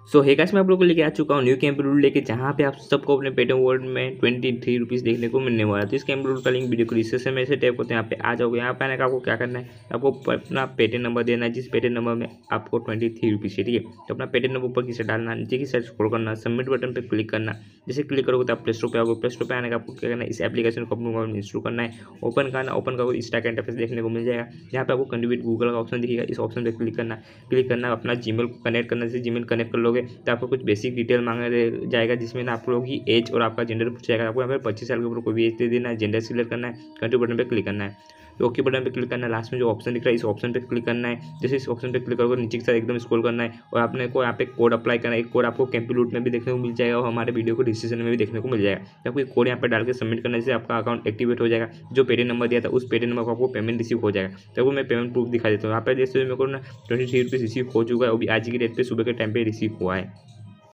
सो hey guys, मैं आप लोगों को लेके आ चुका हूँ न्यू कैंप रूल लेके, जहाँ पे आप सबको अपने पेटीएम वॉलेट में 23 रुपीज़ देखने को मिलने वाला है। तो इस कैंप रूल का लिंक वीडियो को डिस्क्रिप्शन में से टैप करते हैं, यहाँ पे आ जाओगे। यहाँ पे आने का आपको क्या करना है, आपको अपना पेटीएम नंबर देना है, जिस पेटीएम नंबर में आपको 23 रुपीज़ है, ठीक है। तो अपना पेटीएम नंबर ऊपर की से डालना, नीचे की साइड स्क्रॉल करना, सबमिट बटन पर क्लिक करना। जैसे क्लिक करोगे तो आप प्ले स्टोर पर आओगे। प्ले स्टोर पर आने का आपको क्या करना है, इस एप्लीकेशन को अपने मोबाइल में इंस्टॉल करना है, ओपन करना। ओपन करोगे इस टाइप का इंटरफेस देखने को मिल जाएगा। यहाँ पे आपको कंट्रीब्यूट गूगल का ऑप्शन दिखेगा, इस ऑप्शन पर क्लिक करना, अपना जीमेल को कनेक्ट करना। जैसे जीमेल कनेक्ट कर लोगे तो आपको कुछ बेसिक डिटेल मांगा जाएगा, जिसमें ना आप लोगों की एज और आपका जेंडर पूछा जाएगा। आपको यहाँ पर 25 साल के ऊपर कोई भी एज दे देना है, जेंडर सिलेक्ट करना है, कंट्री बटन पे क्लिक करना है, ओके बटन पे क्लिक करना है। लास्ट में जो ऑप्शन दिख रहा है इस ऑप्शन पे क्लिक करना है। जैसे इस ऑप्शन पे क्लिक करोगे नीचे की साइड एकदम स्क्रॉल करना है और आपने को यहाँ पे कोड अप्लाई करना है। एक कोड आपको कैंपलूट में भी देखने को मिल जाएगा और हमारे वीडियो को डिस्क्रिप्शन में भी देखने को मिल जाएगा। तो आपको एक कोड यहाँ पे डाल के सबमिट करने से आपका अकाउंट एक्टिवेट हो जाएगा। जो पेटीएम नंबर दिया था उस पेटीएम नंबर को आपको पेमेंट रिसीव हो जाएगा। तो मैं पेमेंट प्रूफ दिखा देता हूँ। यहाँ पे जैसे मेरे को ना 23 रुपीज़ रिसीव हो चुका है, वो भी आज की डेट पे सुबह के टाइम पे रिसीव हुआ है।